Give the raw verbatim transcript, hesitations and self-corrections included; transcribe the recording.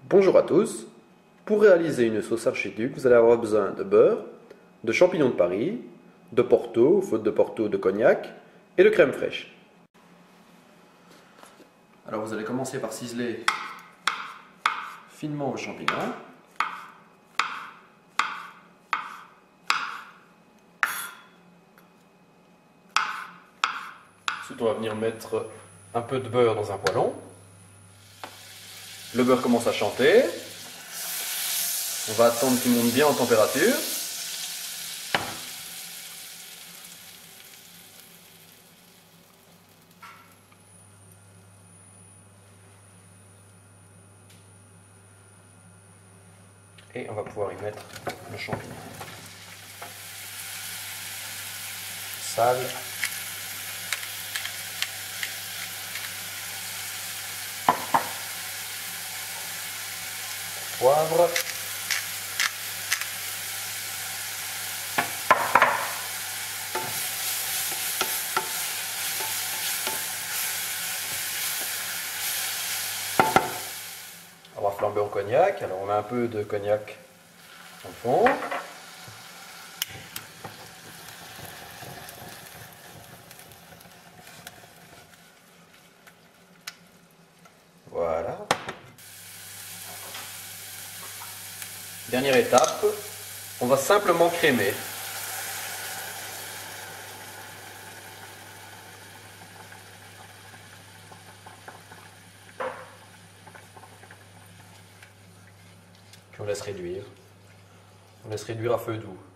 Bonjour à tous. Pour réaliser une sauce archiduc, vous allez avoir besoin de beurre, de champignons de Paris, de Porto, faute de Porto, de cognac et de crème fraîche. Alors vous allez commencer par ciseler finement vos champignons. Ensuite on va venir mettre un peu de beurre dans un poêlon. Le beurre commence à chanter. On va attendre qu'il monte bien en température. Et on va pouvoir y mettre le champignon. Sale. Poivre. On va flamber au cognac, alors on met un peu de cognac au fond. Voilà. Dernière étape, on va simplement crémer. Puis on laisse réduire. On laisse réduire à feu doux.